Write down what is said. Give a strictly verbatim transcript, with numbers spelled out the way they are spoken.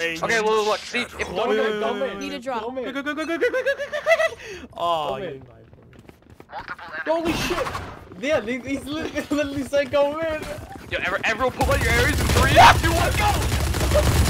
Okay, well, look, see, if Go don't mid, go, go mid. Need a drop. Go Go, mid. go, go, go, go, go, go, go, go, go, go. Oh, Go you mid. lied Holy shit! Yeah, he- he's literally, literally saying go mid. yo, everyone pull out your areas in three, two, one, go!